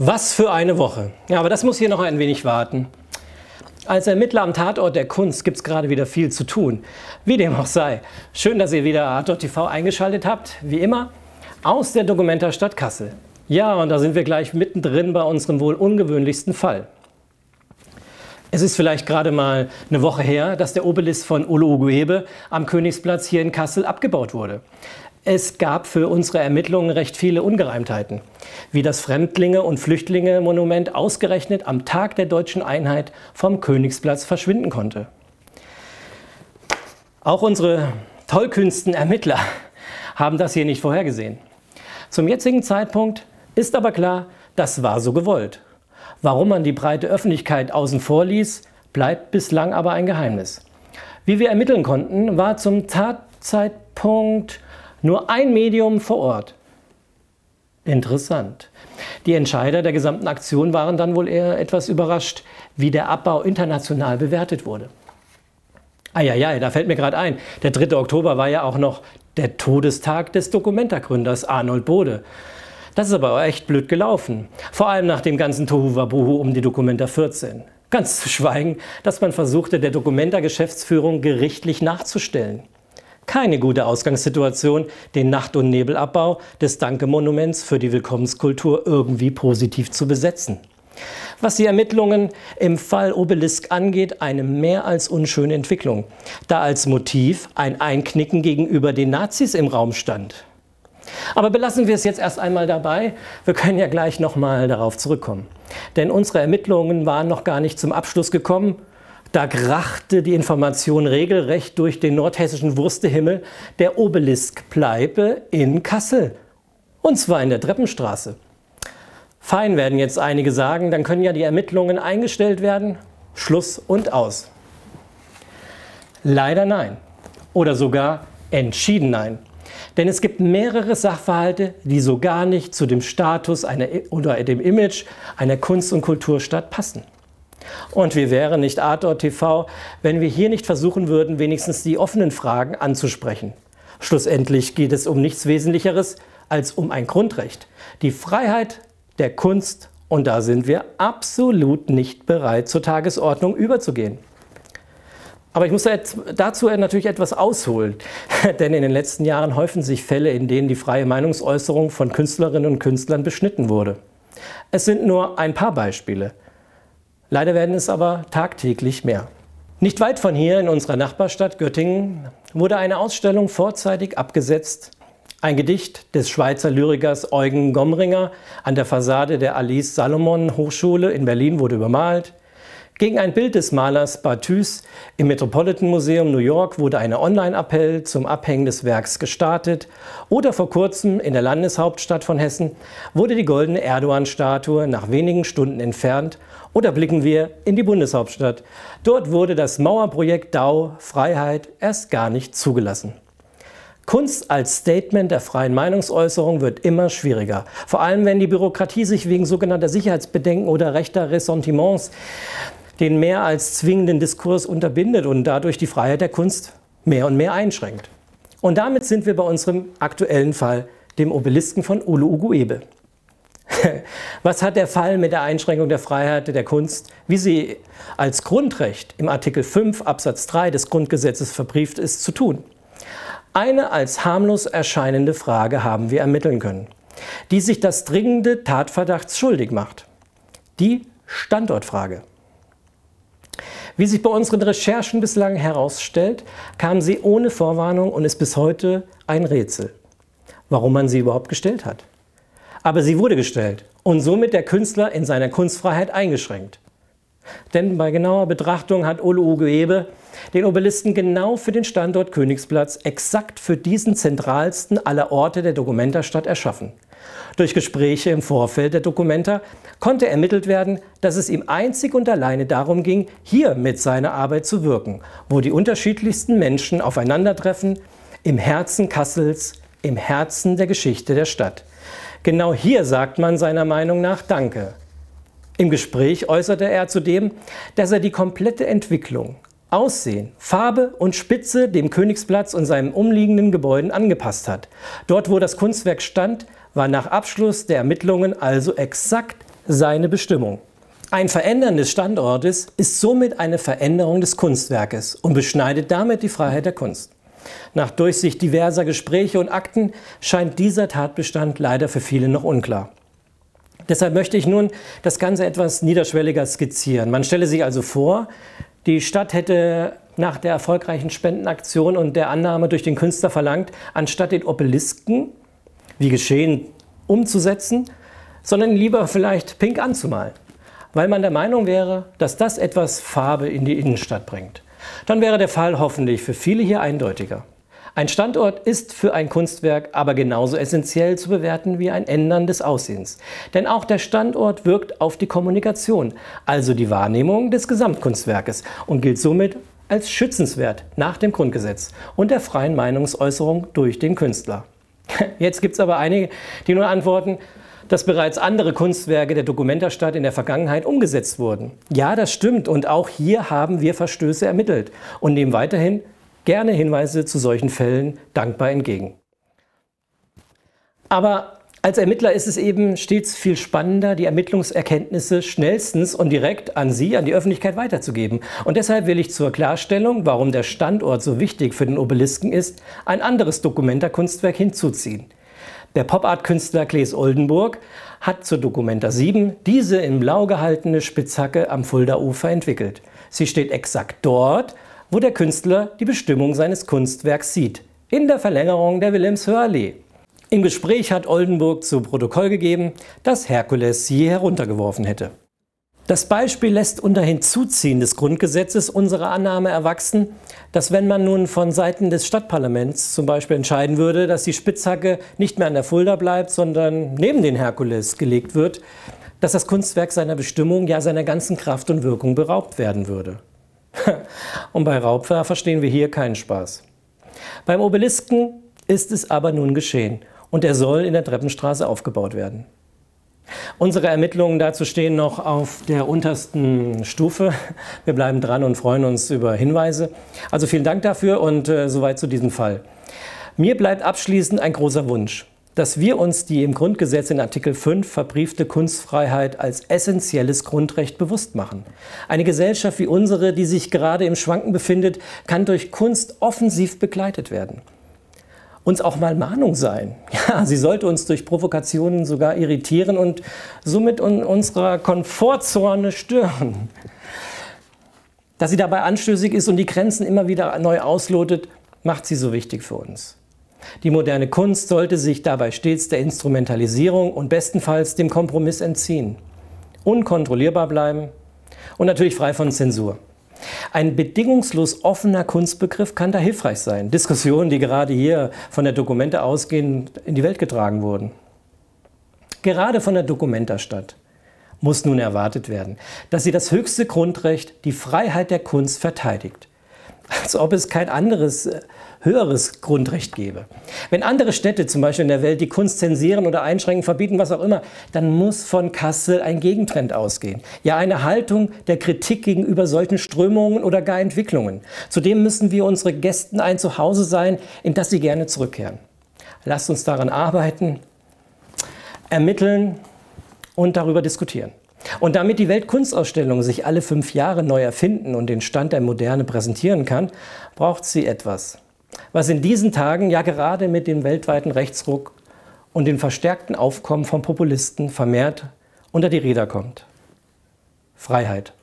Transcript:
Was für eine Woche. Ja, aber das muss hier noch ein wenig warten. Als Ermittler am Tatort der Kunst gibt es gerade wieder viel zu tun. Wie dem auch sei. Schön, dass ihr wieder Artort TV eingeschaltet habt. Wie immer aus der Documenta Stadt Kassel. Ja, und da sind wir gleich mittendrin bei unserem wohl ungewöhnlichsten Fall. Es ist vielleicht gerade mal eine Woche her, dass der Obelisk von Olo Ugwuebe am Königsplatz hier in Kassel abgebaut wurde. Es gab für unsere Ermittlungen recht viele Ungereimtheiten, wie das Fremdlinge- und Flüchtlinge-Monument ausgerechnet am Tag der deutschen Einheit vom Königsplatz verschwinden konnte. Auch unsere tollkühnsten Ermittler haben das hier nicht vorhergesehen. Zum jetzigen Zeitpunkt ist aber klar, das war so gewollt. Warum man die breite Öffentlichkeit außen vor ließ, bleibt bislang aber ein Geheimnis. Wie wir ermitteln konnten, war zum Tatzeitpunkt nur ein Medium vor Ort. Interessant. Die Entscheider der gesamten Aktion waren dann wohl eher etwas überrascht, wie der Abbau international bewertet wurde. Eieiei, da fällt mir gerade ein, der 3. Oktober war ja auch noch der Todestag des Documenta-Gründers Arnold Bode. Das ist aber echt blöd gelaufen, vor allem nach dem ganzen Tohuwabohu um die Documenta 14. Ganz zu schweigen, dass man versuchte, der Documenta-Geschäftsführung gerichtlich nachzustellen. Keine gute Ausgangssituation, den Nacht- und Nebelabbau des Danke-Monuments für die Willkommenskultur irgendwie positiv zu besetzen. Was die Ermittlungen im Fall Obelisk angeht, eine mehr als unschöne Entwicklung, da als Motiv ein Einknicken gegenüber den Nazis im Raum stand. Aber belassen wir es jetzt erst einmal dabei, wir können ja gleich nochmal darauf zurückkommen. Denn unsere Ermittlungen waren noch gar nicht zum Abschluss gekommen. Da krachte die Information regelrecht durch den nordhessischen Wurstehimmel, der Obelisk bleibe in Kassel. Und zwar in der Treppenstraße. Fein, werden jetzt einige sagen, dann können ja die Ermittlungen eingestellt werden. Schluss und aus. Leider nein. Oder sogar entschieden nein. Denn es gibt mehrere Sachverhalte, die so gar nicht zu dem Status oder dem Image einer Kunst- und Kulturstadt passen. Und wie wäre nicht Artort TV, wenn wir hier nicht versuchen würden, wenigstens die offenen Fragen anzusprechen. Schlussendlich geht es um nichts Wesentlicheres als um ein Grundrecht, die Freiheit der Kunst, und da sind wir absolut nicht bereit, zur Tagesordnung überzugehen. Aber ich muss dazu natürlich etwas ausholen, denn in den letzten Jahren häufen sich Fälle, in denen die freie Meinungsäußerung von Künstlerinnen und Künstlern beschnitten wurde. Es sind nur ein paar Beispiele. Leider werden es aber tagtäglich mehr. Nicht weit von hier in unserer Nachbarstadt Göttingen wurde eine Ausstellung vorzeitig abgesetzt. Ein Gedicht des Schweizer Lyrikers Eugen Gomringer an der Fassade der Alice Salomon Hochschule in Berlin wurde übermalt. Gegen ein Bild des Malers Barthus im Metropolitan Museum New York wurde ein Online-Appell zum Abhängen des Werks gestartet. Oder vor kurzem in der Landeshauptstadt von Hessen wurde die goldene Erdogan-Statue nach wenigen Stunden entfernt. Oder blicken wir in die Bundeshauptstadt. Dort wurde das Mauerprojekt DAO Freiheit erst gar nicht zugelassen. Kunst als Statement der freien Meinungsäußerung wird immer schwieriger. Vor allem, wenn die Bürokratie sich wegen sogenannter Sicherheitsbedenken oder rechter Ressentiments den mehr als zwingenden Diskurs unterbindet und dadurch die Freiheit der Kunst mehr und mehr einschränkt. Und damit sind wir bei unserem aktuellen Fall, dem Obelisken von Olo Ugwuebe. Was hat der Fall mit der Einschränkung der Freiheit der Kunst, wie sie als Grundrecht im Artikel 5 Absatz 3 des Grundgesetzes verbrieft ist, zu tun? Eine als harmlos erscheinende Frage haben wir ermitteln können, die sich das dringende Tatverdachts schuldig macht. Die Standortfrage. Wie sich bei unseren Recherchen bislang herausstellt, kam sie ohne Vorwarnung und ist bis heute ein Rätsel, warum man sie überhaupt gestellt hat. Aber sie wurde gestellt und somit der Künstler in seiner Kunstfreiheit eingeschränkt. Denn bei genauer Betrachtung hat Olo Ugwuebe den Obelisken genau für den Standort Königsplatz, exakt für diesen zentralsten aller Orte der Documenta-Stadt erschaffen. Durch Gespräche im Vorfeld der Documenta konnte ermittelt werden, dass es ihm einzig und alleine darum ging, hier mit seiner Arbeit zu wirken, wo die unterschiedlichsten Menschen aufeinandertreffen, im Herzen Kassels, im Herzen der Geschichte der Stadt. Genau hier sagt man seiner Meinung nach Danke. Im Gespräch äußerte er zudem, dass er die komplette Entwicklung, Aussehen, Farbe und Spitze dem Königsplatz und seinen umliegenden Gebäuden angepasst hat. Dort, wo das Kunstwerk stand, war nach Abschluss der Ermittlungen also exakt seine Bestimmung. Ein Verändern des Standortes ist somit eine Veränderung des Kunstwerkes und beschneidet damit die Freiheit der Kunst. Nach Durchsicht diverser Gespräche und Akten scheint dieser Tatbestand leider für viele noch unklar. Deshalb möchte ich nun das Ganze etwas niederschwelliger skizzieren. Man stelle sich also vor, die Stadt hätte nach der erfolgreichen Spendenaktion und der Annahme durch den Künstler verlangt, anstatt den Obelisken, wie geschehen, umzusetzen, sondern ihn lieber vielleicht pink anzumalen, weil man der Meinung wäre, dass das etwas Farbe in die Innenstadt bringt. Dann wäre der Fall hoffentlich für viele hier eindeutiger. Ein Standort ist für ein Kunstwerk aber genauso essentiell zu bewerten wie ein Ändern des Aussehens. Denn auch der Standort wirkt auf die Kommunikation, also die Wahrnehmung des Gesamtkunstwerkes und gilt somit als schützenswert nach dem Grundgesetz und der freien Meinungsäußerung durch den Künstler. Jetzt gibt es aber einige, die nur antworten, dass bereits andere Kunstwerke der Documenta-Stadt in der Vergangenheit umgesetzt wurden. Ja, das stimmt und auch hier haben wir Verstöße ermittelt und nehmen weiterhin gerne Hinweise zu solchen Fällen dankbar entgegen. Aber als Ermittler ist es eben stets viel spannender, die Ermittlungserkenntnisse schnellstens und direkt an Sie, an die Öffentlichkeit weiterzugeben. Und deshalb will ich zur Klarstellung, warum der Standort so wichtig für den Obelisken ist, ein anderes Documenta-Kunstwerk hinzuziehen. Der Pop-Art-Künstler Claes Oldenburg hat zur Documenta 7 diese in blau gehaltene Spitzhacke am Fulda-Ufer entwickelt. Sie steht exakt dort, wo der Künstler die Bestimmung seines Kunstwerks sieht, in der Verlängerung der Wilhelmshöher Allee. Im Gespräch hat Oldenburg zu Protokoll gegeben, dass Herkules sie heruntergeworfen hätte. Das Beispiel lässt unter Hinzuziehen des Grundgesetzes unsere Annahme erwachsen, dass wenn man nun von Seiten des Stadtparlaments zum Beispiel entscheiden würde, dass die Spitzhacke nicht mehr an der Fulda bleibt, sondern neben den Herkules gelegt wird, dass das Kunstwerk seiner Bestimmung, ja seiner ganzen Kraft und Wirkung beraubt werden würde. Und bei Raubwehr verstehen wir hier keinen Spaß. Beim Obelisken ist es aber nun geschehen und er soll in der Treppenstraße aufgebaut werden. Unsere Ermittlungen dazu stehen noch auf der untersten Stufe. Wir bleiben dran und freuen uns über Hinweise. Also vielen Dank dafür und soweit zu diesem Fall. Mir bleibt abschließend ein großer Wunsch, dass wir uns die im Grundgesetz in Artikel 5 verbriefte Kunstfreiheit als essentielles Grundrecht bewusst machen. Eine Gesellschaft wie unsere, die sich gerade im Schwanken befindet, kann durch Kunst offensiv begleitet werden. Uns auch mal Mahnung sein. Ja, sie sollte uns durch Provokationen sogar irritieren und somit in unserer Komfortzone stören. Dass sie dabei anstößig ist und die Grenzen immer wieder neu auslotet, macht sie so wichtig für uns. Die moderne Kunst sollte sich dabei stets der Instrumentalisierung und bestenfalls dem Kompromiss entziehen, unkontrollierbar bleiben und natürlich frei von Zensur. Ein bedingungslos offener Kunstbegriff kann da hilfreich sein. Diskussionen, die gerade hier von der Documenta ausgehend in die Welt getragen wurden. Gerade von der Documenta-Stadt muss nun erwartet werden, dass sie das höchste Grundrecht, die Freiheit der Kunst, verteidigt. Als ob es kein anderes, höheres Grundrecht gäbe. Wenn andere Städte zum Beispiel in der Welt die Kunst zensieren oder einschränken, verbieten, was auch immer, dann muss von Kassel ein Gegentrend ausgehen. Ja, eine Haltung der Kritik gegenüber solchen Strömungen oder gar Entwicklungen. Zudem müssen wir unsere Gästen ein Zuhause sein, in das sie gerne zurückkehren. Lasst uns daran arbeiten, ermitteln und darüber diskutieren. Und damit die Weltkunstausstellung sich alle 5 Jahre neu erfinden und den Stand der Moderne präsentieren kann, braucht sie etwas, was in diesen Tagen ja gerade mit dem weltweiten Rechtsruck und dem verstärkten Aufkommen von Populisten vermehrt unter die Räder kommt. Freiheit.